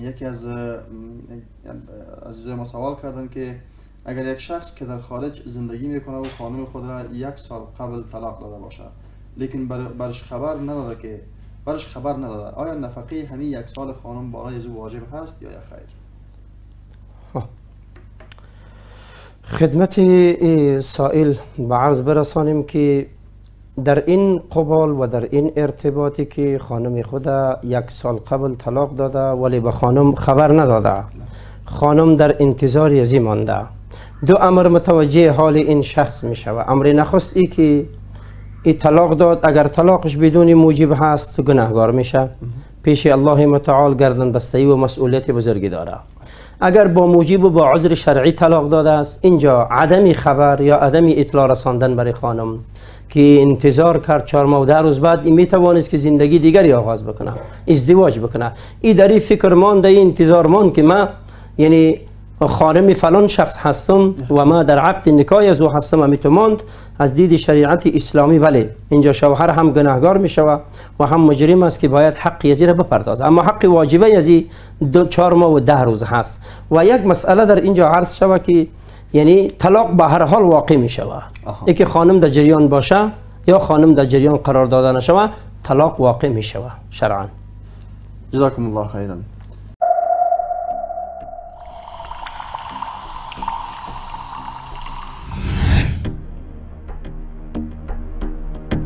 یکی از عزیزای ما سوال کردن که اگر یک شخص که در خارج زندگی میکنه و خانم خود را 1 سال قبل طلاق داده باشه لیکن برش خبر نداده آیا نفقه همین 1 سال خانم برای او واجب هست یا خیر؟ خدمت سائل به عرض برسانیم که در این قبال و در این ارتباطی که خانم خود 1 سال قبل طلاق داده ولی به خانم خبر نداده، خانم در انتظار ازی مانده، 2 امر متوجه حال این شخص می شود. امر نخست ای که این طلاق داد، اگر طلاقش بدون موجب هست تو گناهگار میشه، پیش الله متعال گردن بستگی و مسئولیت بزرگی داره. اگر با موجب و با عذر شرعی طلاق داده است، اینجا عدم خبر یا عدم اطلاع رساندن برای خانم که انتظار کرد 4 ماه و 10 روز بعد این میتوانست که زندگی دیگری آغاز بکنه، ازدواج بکنه. این در این فکر مانده، این انتظار ماند که من یعنی خانم فلان شخص هستم و ما در عقد نکاح از او هستم، امیتو ماند. از دید شریعت اسلامی بله اینجا شوهر هم گناهگار می شود و هم مجرم است که باید حق یزی را بپردازه، اما حق واجبه یزی 4 ماه و 10 روز هست. و یک مسئله در اینجا عرض شود که یعنی طلاق به هر حال واقع می شود، اینکه خانم در جریان باشه یا خانم در جریان قرار داده نشود، طلاق واقع می شود شرعا. جزاکم الله خیرا.